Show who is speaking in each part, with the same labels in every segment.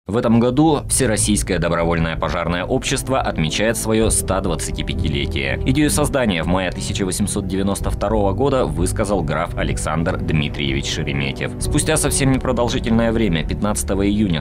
Speaker 1: В этом году Всероссийское добровольное пожарное общество отмечает свое 125-летие. Идею создания в мае 1892 года высказал граф Александр Дмитриевич Шереметьев. Спустя совсем непродолжительное время, 15 июня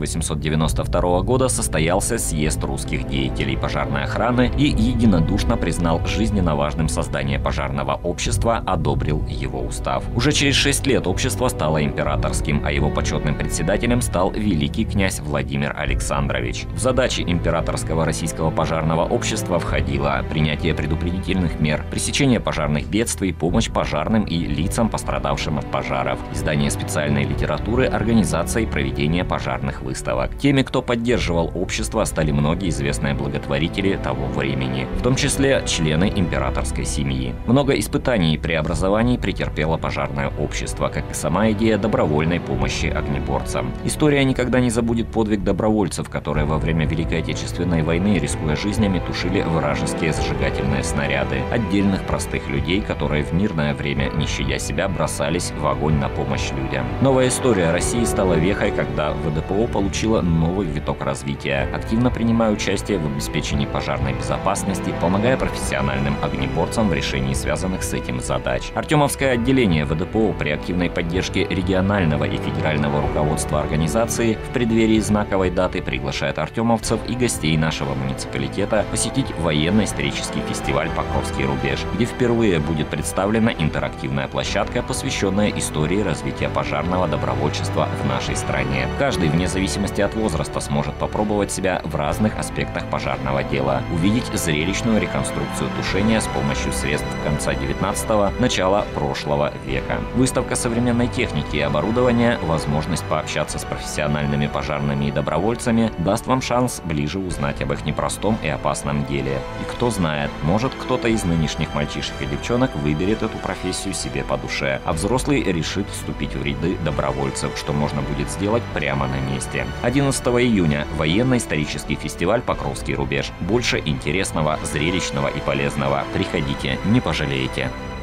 Speaker 1: 1892 года, состоялся съезд русских деятелей пожарной охраны и единодушно признал жизненно важным создание пожарного общества, одобрил его устав. Уже через 6 лет общество стало императорским, а его почетным председателем стал великий князь Владимир Александрович. В задачи Императорского российского пожарного общества входило принятие предупредительных мер, пресечение пожарных бедствий, помощь пожарным и лицам, пострадавшим от пожаров, издание специальной литературы, организация и проведение пожарных выставок. Теми, кто поддерживал общество, стали многие известные благотворители того времени, в том числе члены императорской семьи. Много испытаний и преобразований претерпело пожарное общество, как и сама идея добровольной помощи огнеборцам. История никогда не забудет подвиг добровольцев, которые во время Великой Отечественной войны, рискуя жизнями, тушили вражеские зажигательные снаряды. Отдельных простых людей, которые в мирное время, не щадя себя, бросались в огонь на помощь людям. Новая история России стала вехой, когда ВДПО получила новый виток развития, активно принимая участие в обеспечении пожарной безопасности, помогая профессиональным огнеборцам в решении связанных с этим задач. Артемовское отделение ВДПО при активной поддержке регионального и федерального руководства организации в преддверии знаковой даты приглашает артемовцев и гостей нашего муниципалитета посетить военно-исторический фестиваль «Покровский рубеж», где впервые будет представлена интерактивная площадка, посвященная истории развития пожарного добровольчества в нашей стране. Каждый, вне зависимости от возраста, сможет попробовать себя в разных аспектах пожарного дела, увидеть зрелищную реконструкцию тушения с помощью средств конца 19-го, начала прошлого века. Выставка современной техники и оборудования, возможность пообщаться с профессиональными пожарными и добровольцами даст вам шанс ближе узнать об их непростом и опасном деле. И кто знает, может, кто-то из нынешних мальчишек и девчонок выберет эту профессию себе по душе, а взрослый решит вступить в ряды добровольцев, что можно будет сделать прямо на месте. 11 июня военно-исторический фестиваль «Покровский рубеж». Больше интересного, зрелищного и полезного. Приходите, не пожалеете.